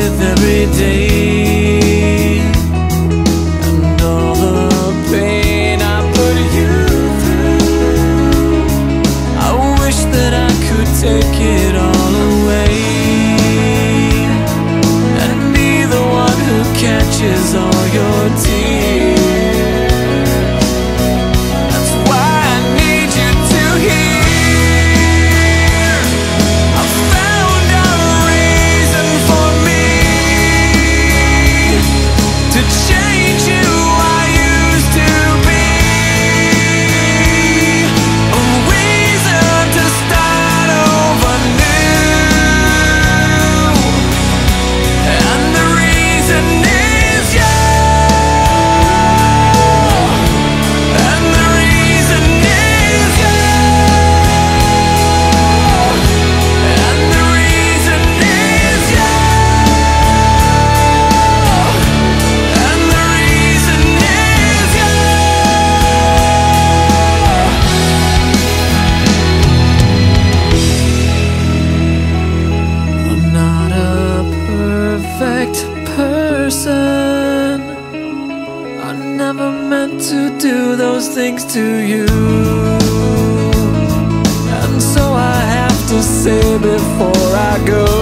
with every day, and all the pain I put you through. I wish that I could take it all away and be the one who catches all your tears. That's why I need you to hear. I found a reason for me to change who I used to be, a reason to start over new, and the reason is you, and the reason is you, and the reason is you, and the reason is you. I'm not a perfect person. I never meant to do those things to you, and so I have to say before I go,